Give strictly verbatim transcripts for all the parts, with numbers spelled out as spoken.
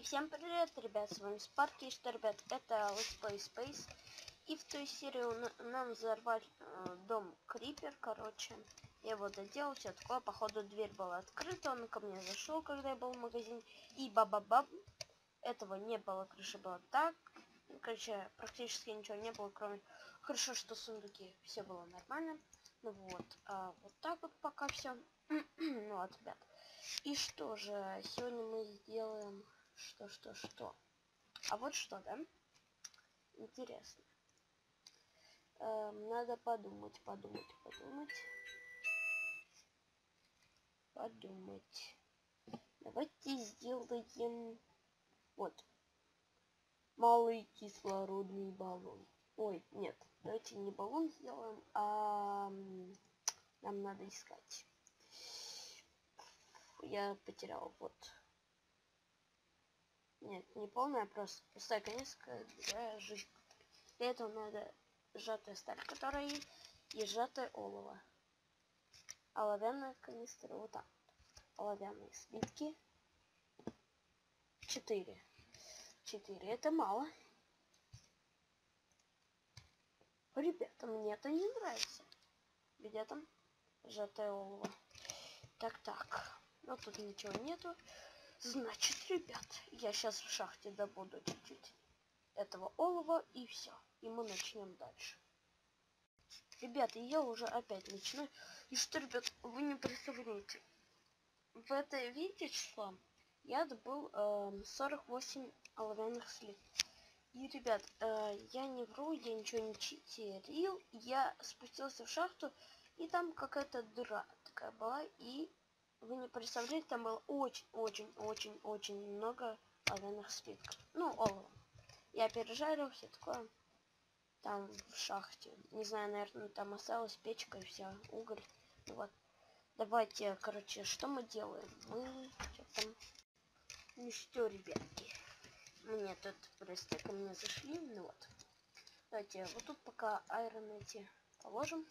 Всем привет, ребят, с вами Спарки, и что, ребят, это Let's Play Space. И в той серии нам взорвали э, дом Крипер, короче. Я его доделал, все такое, походу дверь была открыта, он ко мне зашел, когда я был в магазине. И баба-баб, этого не было, крыша была так. Короче, практически ничего не было, кроме хорошо, что сундуки, все было нормально. Ну вот, а вот так вот пока все. Ну вот, ребят. И что же, сегодня мы сделаем... Что, что, что? А вот что, да? Интересно. Эм, надо подумать, подумать, подумать. Подумать. Давайте сделаем... Вот. Малый кислородный баллон. Ой, нет. Давайте не баллон сделаем, а... Нам надо искать. Я потерял, вот. Нет, не полная, просто пустая канистра для жизни. Для этого надо сжатая сталь, которая есть, и сжатое олово. Оловянная канистра, вот так. Оловянные слитки. Четыре. Четыре, это мало. Ребята, мне это не нравится. Где там сжатое олово? Так, так. Ну тут ничего нету. Значит, ребят, я сейчас в шахте добуду чуть-чуть этого олова, и все. И мы начнем дальше. Ребята, я уже опять начну. И что, ребят, вы не представляете. В это видите число я добыл э, сорок восемь оловянных слитков. И, ребят, э, я не вру, я ничего не читерил. Я спустился в шахту, и там какая-то дыра такая была. И вы не представляете, там было очень-очень-очень-очень много оловянных слитков. Ну, олова. Я пережарил все такое. Там в шахте. Не знаю, наверное, там осталась печка и вся, уголь. Вот. Давайте, короче, что мы делаем? Мы что там? Ну что, ребятки, мне тут просто ко мне зашли. Ну вот. Давайте вот тут пока айрон эти положим.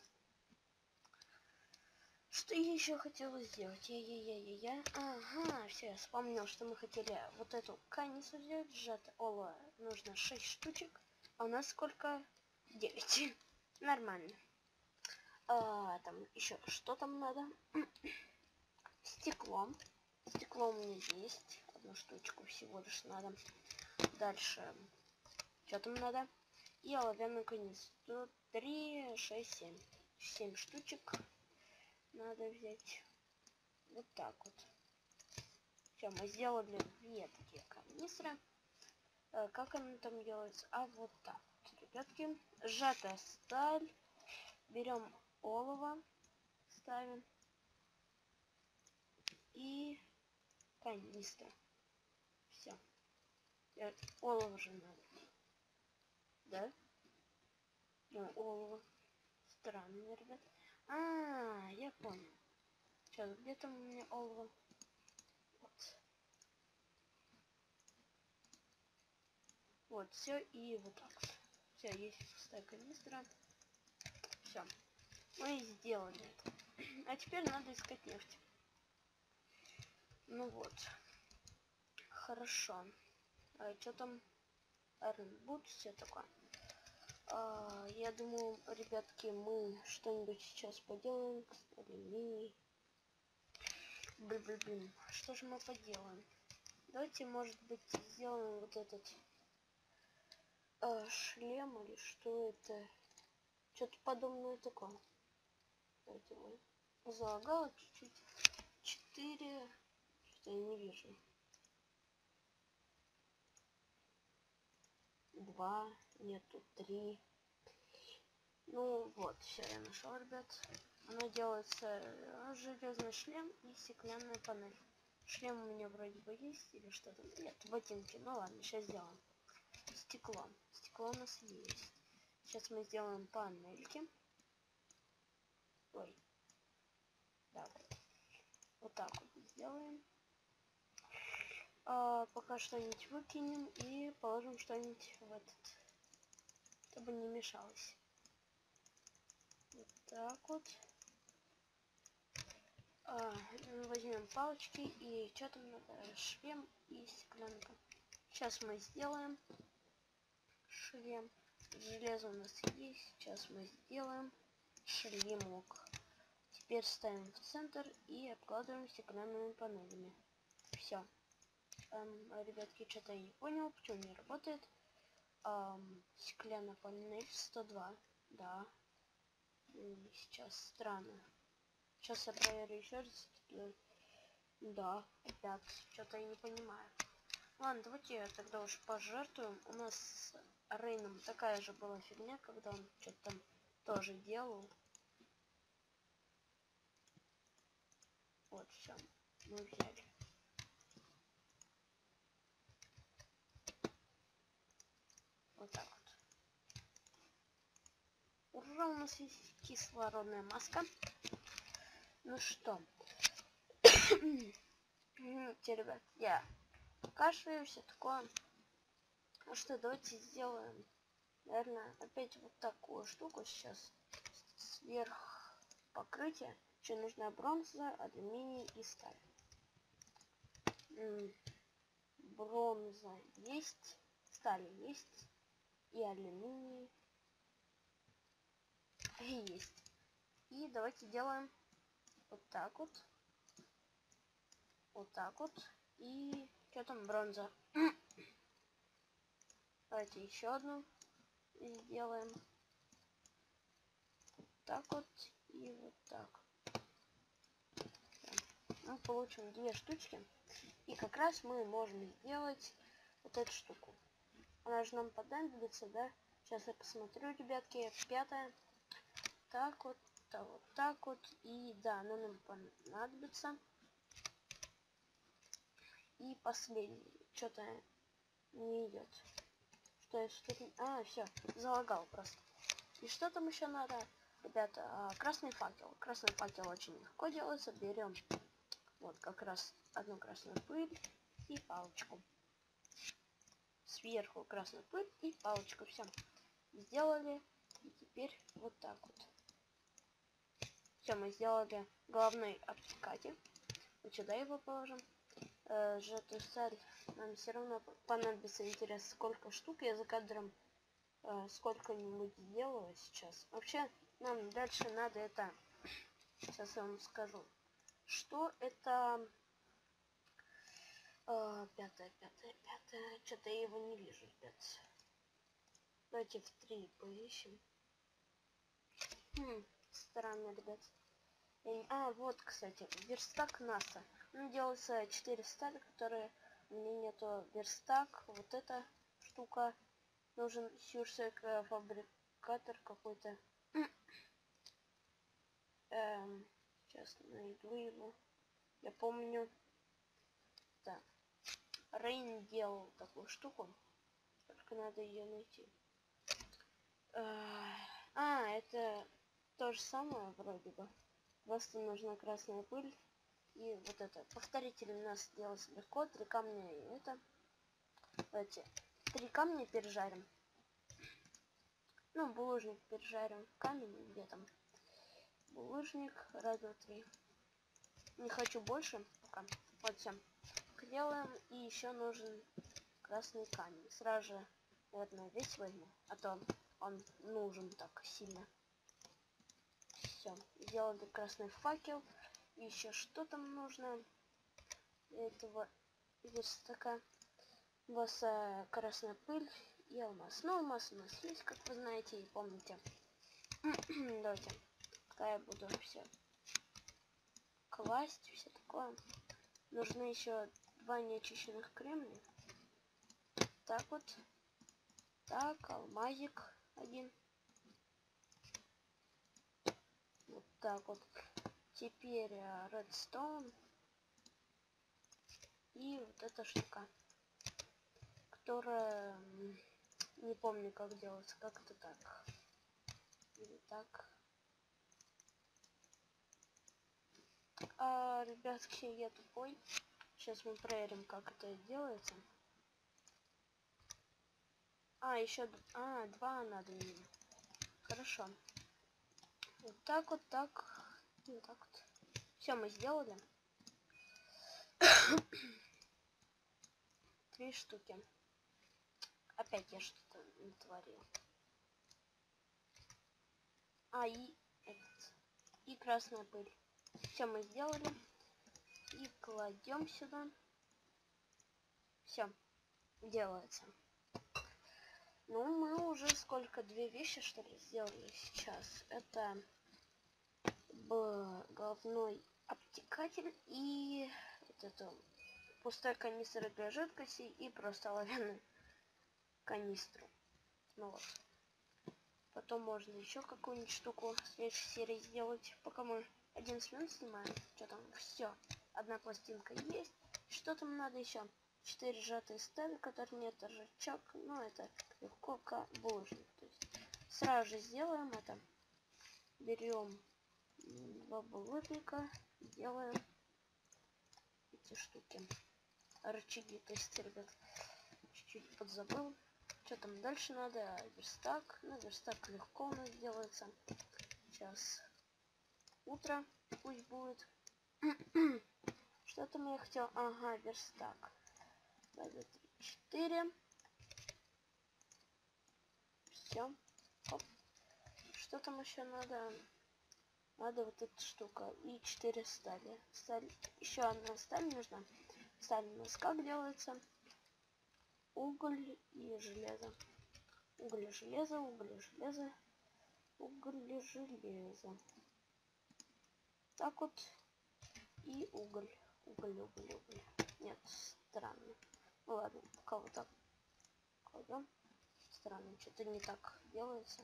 Что я еще хотела сделать? Я-я-я-я-я. Ага, все, я вспомнил, что мы хотели вот эту канису взять. Сжатое олово нужно шесть штучек. А у нас сколько? девять. Нормально. А, там еще что там надо? Стекло. Стекло у меня есть. Одну штучку всего лишь надо. Дальше. Что там надо? И оловянную канистру. три, шесть, семь. семь штучек надо взять. Вот так вот. Все, мы сделали две такие канистры. А, как оно там делается? А вот так вот, ребятки. Сжатая сталь. Берем олово. Ставим. И канистра. Все. Олово же надо. Да? Ну, олово. Странно, ребят. А, я понял. Сейчас, где там у меня олово? Вот. Вот, все, и вот так вот. Все, есть пустая канистра. Все. Мы сделали это. А теперь надо искать нефть. Ну вот. Хорошо. А что там? Iron Boot, все такое. А, я думаю, ребятки, мы что-нибудь сейчас поделаем. Алюминий. Блин, что же мы поделаем? Давайте, может быть, сделаем вот этот э, шлем или что это? Что-то подобное такое. Давайте мы залагало чуть-чуть. Четыре. Что-то я не вижу. Два. Нету. Три. Ну вот, все, я нашел, ребят. Оно делается железный шлем и стеклянная панель. Шлем у меня вроде бы есть или что-то. Нет, ботинки. Ну ладно, сейчас сделаем. Стекло. Стекло у нас есть. Сейчас мы сделаем панельки. Ой. Да. Вот так вот сделаем. А, пока что-нибудь выкинем и положим что-нибудь в этот, чтобы не мешалось. Вот так вот. А, возьмем палочки и что там надо? Шлем и стеклянка. Сейчас мы сделаем шлем. Железо у нас есть. Сейчас мы сделаем шлемок. Теперь ставим в центр и обкладываем стеклянными панелями. Все. Эм, ребятки, что-то я не понял, почему не работает. Эм, стеклянная панель сто два. Да. И сейчас странно. Сейчас я проверю еще раз. Да, ребят, что-то я не понимаю. Ладно, давайте тогда уж пожертвуем. У нас с Рейном такая же была фигня, когда он что-то там тоже делал. Вот, все. Мы взяли. Вот так вот. Ура, у нас есть кислородная маска. Ну что. Те, ребят, я кашляю, все такое. Ну что, давайте сделаем, наверное, опять вот такую штуку сейчас. Сверх покрытия. Еще нужна бронза, алюминий и сталь. М-м, бронза есть, сталь есть и алюминий есть. И давайте делаем вот так вот. Вот так вот. И что там, бронза? Давайте еще одну сделаем. Вот так вот и вот так. Мы получим две штучки. И как раз мы можем сделать вот эту штуку. Она же нам понадобится, да? Сейчас я посмотрю, ребятки. Пятая. Так вот, так вот, так вот. И да, она нам понадобится. И последний. Что-то не идет. Что я что-то... А, все, залагал просто. И что там еще надо? Ребята, а, красный факел. Красный факел очень легко делается. Берем вот как раз одну красную пыль и палочку. Сверху красную пыль и палочку. Все. Сделали. И теперь вот так вот. Все, мы сделали головной обтекатель. Вот сюда его положим. Э, сжатую сталь нам все равно понадобится. Интересно, сколько штук я за кадром э, сколько-нибудь сделаю сейчас. Вообще, нам дальше надо это... Сейчас я вам скажу. Что это... Э, пятое, пятое, пятое. Что-то я его не вижу, ребят. Давайте в три поищем. Хм, странно, ребят. А, вот, кстати, верстак НАСА. Ну, делается четыре стали, которые... У меня нету верстак. Вот эта штука. Нужен сюрсек фабрикатор какой-то. Эм, сейчас найду его. Я помню. Да. Рейн делал такую штуку. Только надо ее найти. А, это то же самое вроде бы. Просто нужна красная пыль. И вот это. Повторитель у нас делается легко. Три камня и это. Давайте. Три камня пережарим. Ну, булыжник пережарим. Камень где там? Булыжник. Раз, два, три. Не хочу больше пока. Вот все. Делаем. И еще нужен красный камень. Сразу же, наверное, весь возьму. А то он нужен так сильно. Все. Сделали красный факел. И еще что там нужно? Для этого верстака. У вас э, красная пыль и алмаз. Ну, алмаз у нас есть, как вы знаете и помните. Давайте. Пока я буду все класть, все такое. Нужны еще два неочищенных кремния. Так вот. Так, алмазик один. Вот так вот. Теперь редстоун. И вот эта штука. Которая... Не помню, как делается. Как это так? Или так. А, ребятки, я тупой. Сейчас мы проверим, как это делается. А, еще... А, два надо мне. Хорошо. Вот так вот, так. И вот так вот. Все, мы сделали. Три штуки. Опять я что-то натворил. А, и этот. И красная пыль. Все мы сделали. И кладем сюда. Все. Делается. Ну, мы уже сколько? Две вещи, что ли, сделали сейчас. Это головной обтекатель и вот это пустой канистр для жидкости и просто оловянную канистру. Ну вот. Потом можно еще какую-нибудь штуку в следующей серии сделать. Пока мы одиннадцать минут снимаем. Что там? Все. Одна пластинка есть. Что там надо еще? Четыре сжатые стали, которые нет рычаг. Ну, это легко как булыжник. То есть сразу же сделаем это. Берем два булыжника. Делаем эти штуки. Рычаги. То есть, ребят, чуть-чуть подзабыл. Что там дальше надо? Верстак. Ну, верстак легко у нас делается. Сейчас утро пусть будет. Что там я хотел? Ага, верстак. два, три, четыре. Все. Оп. Что там еще надо? Надо вот эта штука. И четыре стали. Сталь. Еще одна сталь нужна. Сталь у нас как делается? Уголь и железо. Уголь и железо, уголь и железо. Уголь и железо. Так вот. И уголь. Уголь, уголь, уголь. Нет, странно. Ну ладно, пока вот так кладем. Странно, что-то не так делается.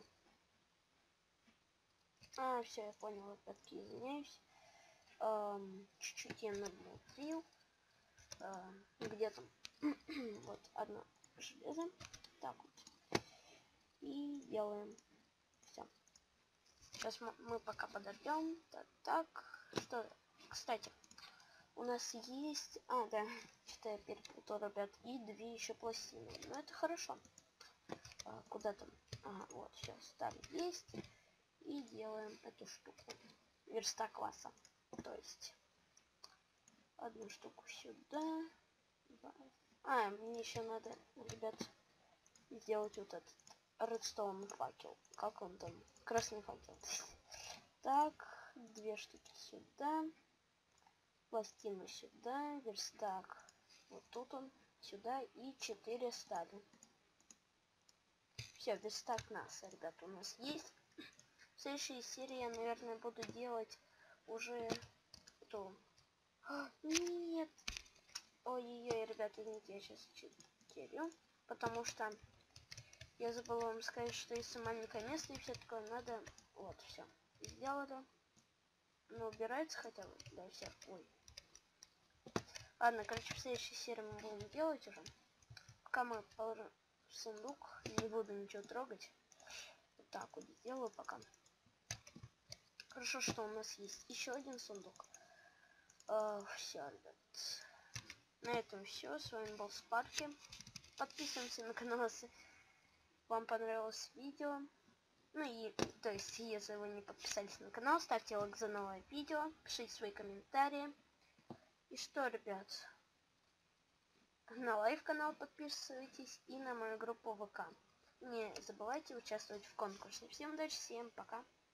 А, все, я понял, опять-таки извиняюсь. Эм, чуть-чуть я намотрил. Эм, где там? Вот одно железо. Так вот. И делаем. Все. Сейчас мы, мы пока подождем. Так, так. Что? Кстати, у нас есть... А, да. Что-то я перепутал, ребят. И две еще пластины. Ну, это хорошо. А, куда там? Ага, вот, все, сталь есть. И делаем эту штуку. Верста класса. То есть одну штуку сюда. Два. А, мне еще надо, ребят, сделать вот этот редстоун факел. Как он там? Красный факел. Так, две штуки сюда. Пластину сюда. Верстак. Вот тут он. Сюда. И четыре стали. Все, верстак нас, ребят, у нас есть. В следующей серии я, наверное, буду делать уже эту... А, нет! Ой-ой-ой, ребят, извините, я сейчас читерю. Потому что я забыла вам сказать, что если маленькое место и все такое, надо... Вот, все. Сделали. Ну, убирается хотя бы. Да, все. Ой. Ладно, короче, в следующей серии мы будем делать уже. Пока мы положим в сундук, не буду ничего трогать. Вот так вот сделаю пока. Хорошо, что у нас есть еще один сундук. Uh, все, ребят. На этом все. С вами был Спарки. Подписываемся на канал, если вам понравилось видео. Ну и, то есть, если вы не подписались на канал, ставьте лайк за новое видео. Пишите свои комментарии. И что, ребят? На лайв канал подписывайтесь и на мою группу ВК. Не забывайте участвовать в конкурсе. Всем удачи, всем пока.